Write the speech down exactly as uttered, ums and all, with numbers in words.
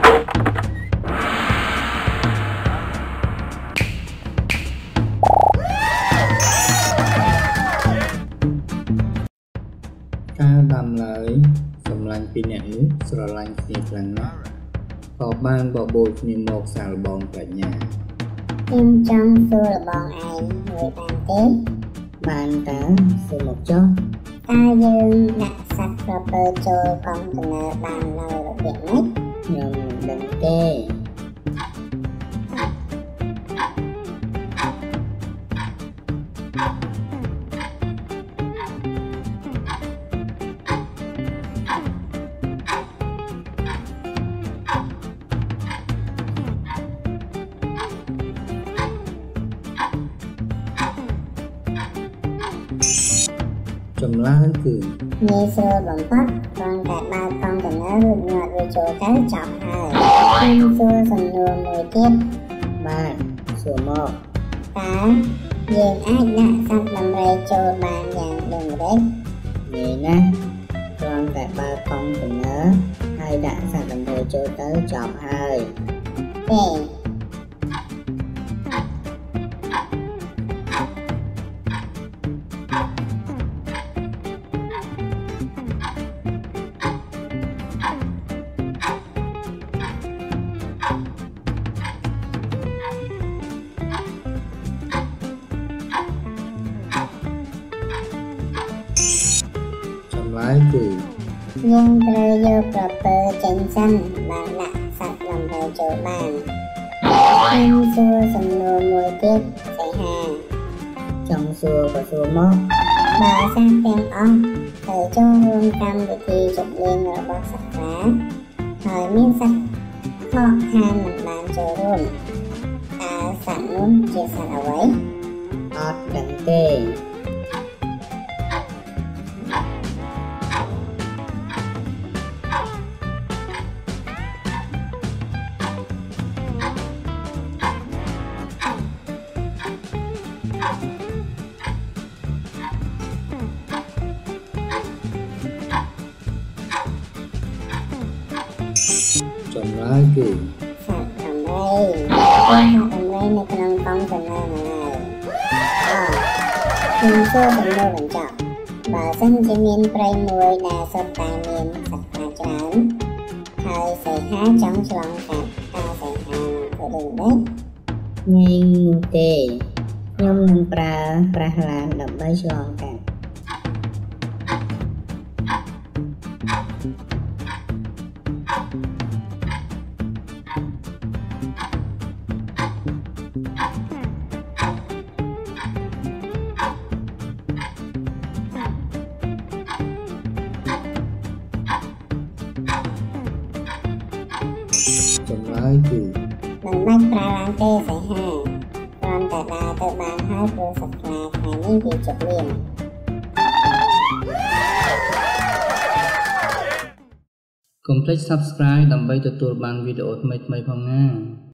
ការដាំឡើយសម្លាញ់ពីអ្នកនោះស្រឡាញ់គ្នាខ្លាំងណាស់ក៏បានបបួលគ្នាមកសាកល្បងប្រាជ្ញាខ្ញុំចង់សួរបងឯងមួយបានទេបានតើសួរមកចុះតើយើងដាក់សត្វក្រពើចូលកុងតឺន័របាននៅរបៀបម៉េចខ្ញុំមិនដឹងទេចម្លើយគឺងាយស្រួលបំផុតគ្រាន់តែបើកកុងតឺន័ររួចញាត់វាចូលទៅចប់ហើយខ្ញុំសួរសំណួរមួយទៀតបាទសួរមកតើយើងអាចដាក់សត្វដំរីចូលបានយ៉ាងដូចម្តេចងាយណាស់គ្រាន់តែបើកកុងតឺន័រហើយដាក់សត្វដំរីចូលទៅចប់ហើយទេចម្លើយគឺយើងត្រូវយកក្រពើចេញសិនបានដាក់សត្វដំរីចូលបានខ្ញុំសួរសំណួរមួយទៀតសីហាចង់សួរក៏សួរមកបើសត្វទាំងអស់ទៅចូលរួមកម្មវិធីជប់លៀងរបស់សាស្ត្រាហើយមានសត្វខកខានមិនបានចូលរួមតើសត្វនោះជាសត្វអ្វីអត់ដឹងទេចម្លើយគឺសត្វដំរីមានសត្វដំរីនៅក្នុងកុងតឺន័រណាអខ្ញុំសួរសំណួរបញ្ចប់បើសិនជាមានព្រៃមួយដែលសុទ្ធតែមានសត្វខ្លាច្រើនហើយសីហាចង់ឆ្លងកាត់តើសីហាធ្វើដូចម្តេចងាយនោះទេខ្ញុំនឹងប្រើប្រាស់ឡានដើម្បីឆ្លងកាត់ចម្លើយគឺមិនបាច់ប្រើឡានទេសីហាគ្រាន់តែដើរទៅបានហើយព្រោះសត្វខ្លាថ្ងៃនេះវាជប់លៀងកុំភ្លេច Subscribe ដើម្បីទទួលបានវីដេអូថ្មីៗផងណា